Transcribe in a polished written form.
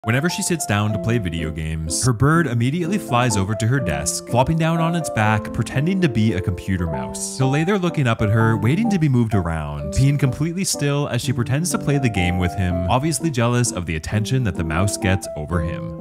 Whenever she sits down to play video games, her bird immediately flies over to her desk, flopping down on its back, pretending to be a computer mouse. He'll lay there looking up at her, waiting to be moved around, being completely still as she pretends to play the game with him, obviously jealous of the attention that the mouse gets over him.